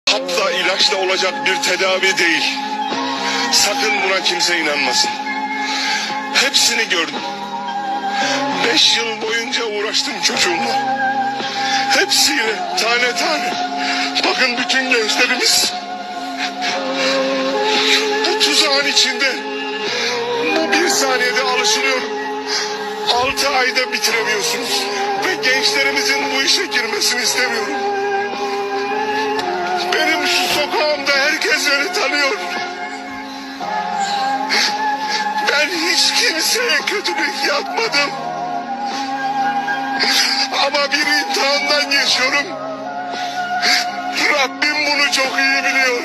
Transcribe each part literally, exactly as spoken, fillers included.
hapla ilaçla olacak bir tedavi değil. Sakın buna kimse inanmasın. Hepsini gördüm. Beş yıl boyunca uğraştım çocuğumla. Hepsiyle tane tane. Bakın bütün gençlerimiz bu tuzağın içinde. Bu bir saniyede alışılıyor. Altı ayda bitiremiyorsunuz. Ve gençlerimizin bu işe girmesini istemiyorum. Benim şu sokağımda herkes beni tanıyor. Ben hiç kimseye kötülük yapmadım. Ama bir imtihandan geçiyorum. Rabbim bunu çok iyi biliyor.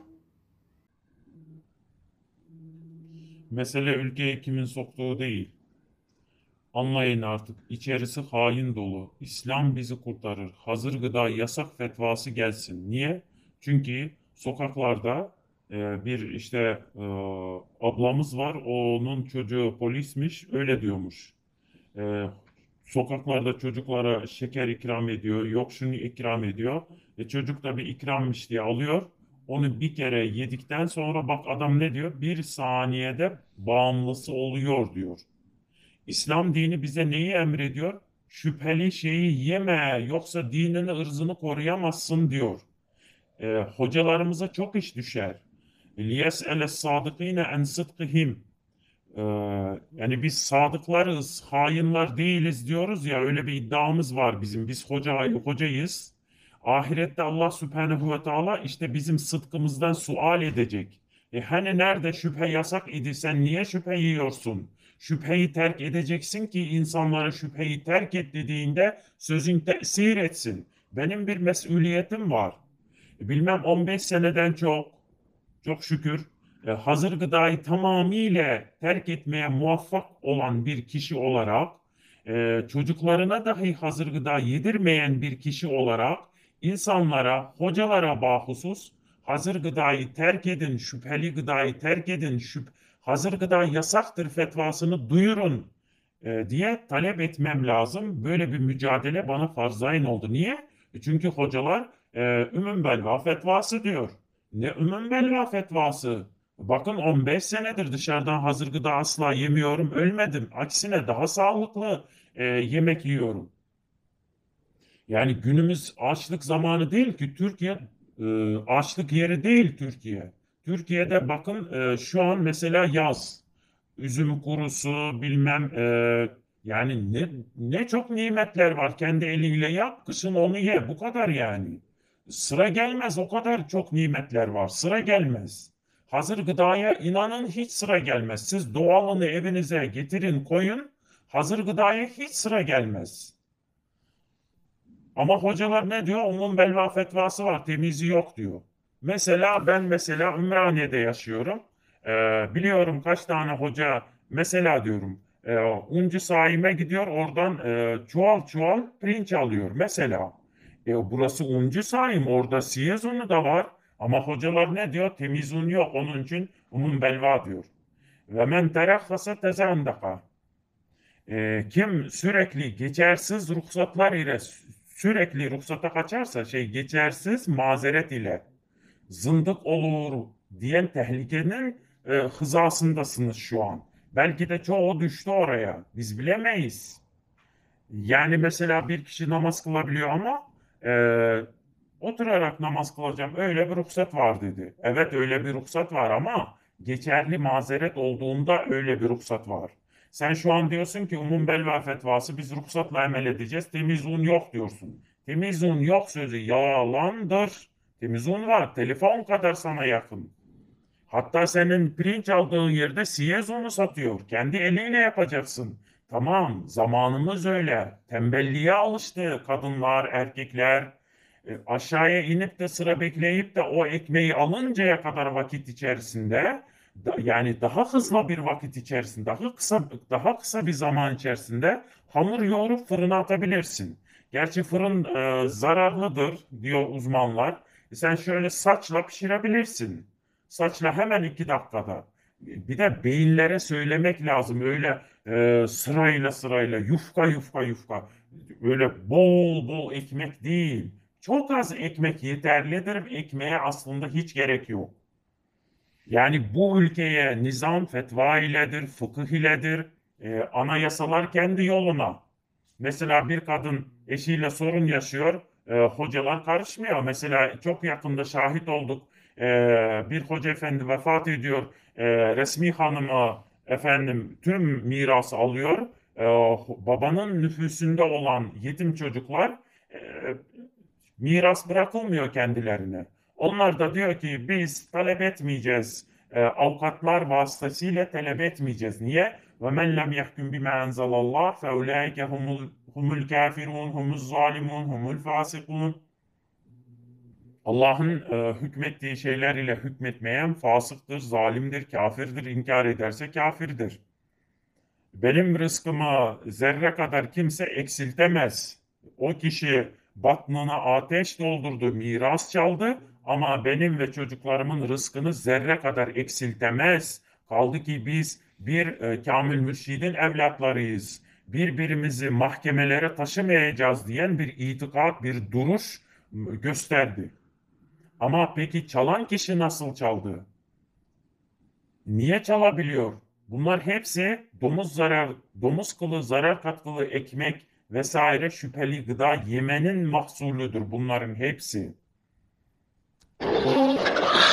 Mesele ülkeye kimin soktuğu değil. Anlayın artık, içerisi hain dolu. İslam bizi kurtarır. Hazır gıda yasak fetvası gelsin. Niye? Çünkü sokaklarda e, bir işte e, ablamız var. Onun çocuğu polismiş. Öyle diyormuş. E, Sokaklarda çocuklara şeker ikram ediyor. Yok şunu ikram ediyor. E, çocuk da bir ikrammış diye alıyor. Onu bir kere yedikten sonra bak adam ne diyor? Bir saniyede bağımlısı oluyor diyor. İslam dini bize neyi emrediyor? Şüpheli şeyi yeme, yoksa dinini, ırzını koruyamazsın diyor. E, hocalarımıza çok iş düşer. لِيَسْأَلَ الصَّادِقِينَ عَنْ صِدْقِهِمْ. E, Yani biz sadıklarız, hainler değiliz diyoruz ya, öyle bir iddiamız var bizim. Biz hoca, hocayız. Ahirette Allah Subhanahu ve Teala işte bizim sıdkımızdan sual edecek. E hani nerede şüphe yasak idi, sen niye şüphe yiyorsun? Şüpheyi terk edeceksin ki insanlara şüpheyi terk et dediğinde sözün tesir etsin. Benim bir mesuliyetim var. Bilmem on beş seneden çok, çok şükür e, hazır gıdayı tamamıyla terk etmeye muvaffak olan bir kişi olarak, e, çocuklarına dahi hazır gıda yedirmeyen bir kişi olarak insanlara, hocalara bahusus hazır gıdayı terk edin, şüpheli gıdayı terk edin, şüp hazır gıda yasaktır fetvasını duyurun e, diye talep etmem lazım. Böyle bir mücadele bana farz-ı oldu. Niye? E, Çünkü hocalar e, Ümmü Belva fetvası diyor. Ne Ümmü Belva fetvası? Bakın on beş senedir dışarıdan hazır gıda asla yemiyorum, ölmedim. Aksine daha sağlıklı e, yemek yiyorum. Yani günümüz açlık zamanı değil ki. Türkiye e, açlık yeri değil Türkiye. Türkiye'de bakın e, şu an mesela yaz. Üzüm kurusu bilmem e, yani ne, ne çok nimetler var. Kendi eliyle yap, kışın onu ye. Bu kadar yani. Sıra gelmez, o kadar çok nimetler var. Sıra gelmez. Hazır gıdaya inanın hiç sıra gelmez. Siz doğalını evinize getirin koyun. Hazır gıdaya hiç sıra gelmez. Ama hocalar ne diyor? Umum belva fetvası var, temizi yok diyor. Mesela ben mesela Ümraniye'de yaşıyorum. Ee, biliyorum kaç tane hoca mesela diyorum. E, Uncu Saim'e gidiyor oradan e, çuval çuval pirinç alıyor mesela. E, burası Uncu Saim, orada siyez unu da var. Ama hocalar ne diyor? Temiz un yok, onun için umum belva diyor. Ve men terakhasa tezandaka. E, kim sürekli geçersiz ruhsatlar ile sürekli ruhsata kaçarsa şey geçersiz mazeret ile zındık olur diyen tehlikenin e, hızasındasınız şu an. Belki de çoğu düştü oraya. Biz bilemeyiz. Yani mesela bir kişi namaz kılabiliyor ama e, oturarak namaz kılacağım öyle bir ruhsat var dedi. Evet öyle bir ruhsat var ama geçerli mazeret olduğunda öyle bir ruhsat var. Sen şu an diyorsun ki umum belva fetvası biz ruhsatla amel edeceğiz. Temiz un yok diyorsun. Temiz un yok sözü yalandır. Temiz un var. Telefon kadar sana yakın. Hatta senin pirinç aldığın yerde siyez unu satıyor. Kendi eliyle yapacaksın. Tamam, zamanımız öyle. Tembelliğe alıştı kadınlar, erkekler. E, aşağıya inip de sıra bekleyip de o ekmeği alıncaya kadar vakit içerisinde, da- yani daha hızlı bir vakit içerisinde, daha kısa daha kısa bir zaman içerisinde hamur yoğurup fırına atabilirsin. Gerçi fırın e, zararlıdır diyor uzmanlar. E, sen şöyle saçla pişirebilirsin. Saçla hemen iki dakikada. Bir de beyinlere söylemek lazım. Öyle e, sırayla sırayla yufka yufka yufka. Öyle bol bol ekmek değil. Çok az ekmek yeterlidir. Ekmeğe aslında hiç gerek yok. Yani bu ülkeye nizam fetva iledir, fıkıh iledir, e, anayasalar kendi yoluna. Mesela bir kadın eşiyle sorun yaşıyor, e, hocalar karışmıyor. Mesela çok yakında şahit olduk. E, bir hoca efendi vefat ediyor, e, resmi hanımı efendim tüm mirası alıyor. E, babanın nüfusunda olan yetim çocuklar e, miras bırakılmıyor kendilerine. Onlar da diyor ki biz talep etmeyeceğiz. E, avukatlar vasıtasıyla talep etmeyeceğiz. Niye? Ve men lem yahkum bima enzelallah fe ulaike humul humul kafirun humuz zalimun humul fasikun. Allah'ın e, hükmettiği şeyler ile hükmetmeyen fasıktır, zalimdir, kafirdir, inkar ederse kafirdir. Benim rızkımı zerre kadar kimse eksiltemez. O kişi batnına ateş doldurdu, miras çaldı ama benim ve çocuklarımın rızkını zerre kadar eksiltemez. Kaldı ki biz bir e, kamil mürşidin evlatlarıyız. Birbirimizi mahkemelere taşımayacağız diyen bir itikat, bir duruş m, gösterdi. Ama peki çalan kişi nasıl çaldı? Niye çalabiliyor? Bunlar hepsi domuz zarar, domuz kılı, zarar katkılı ekmek vesaire şüpheli gıda yemenin mahsulüdür bunların hepsi.